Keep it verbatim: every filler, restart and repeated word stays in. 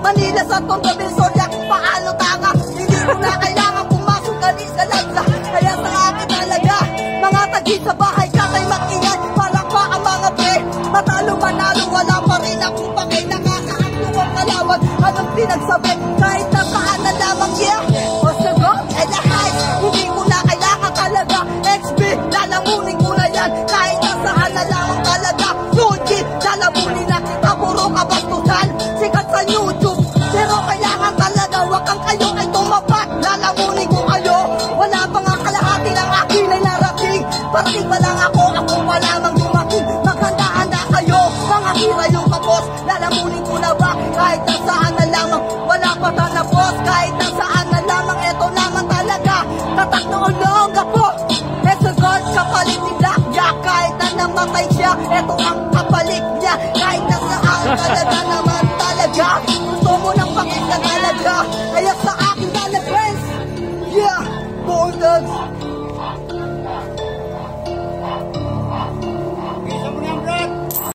Manila sa Tondo, Visoria, kung paano tanga. Hindi ko na kailangan pumasok galing sa lansa. Kaya sa akin talaga, mga tagi sa bahay ka kay mag-ingat. Parang pa ang mga pre, matalo manalo, wala pa rin akong pakay. Nakakaakto ang kalaban, anong pinagsabi, kahit na saan na lamang, yeah. O sagot, eh lahat, hindi ko na kailangan talaga. X B, lalamunin ko na yan, kahit na saan na lamang talaga. Suji, lalamunin na kita, puro kabastusan. Sikat sa YouTube, pero kailangan talaga, wag kang kayo ay tumapat. Lalamunin ko kayo, wala pa nga kalahati ng akin ay narating. Parating pa lang ako, ako pa lamang dumating. Maghanda-handa kayo, mga hira yung kapos. Lalamunin ko na ba, kahit na saan na lamang, wala pa tanapos. Kahit na saan na lamang, eto naman talaga. Tatak na ulong ako, eto God, kapalit ni Black Jack. Kahit na namatay siya, eto ang kapalit niya.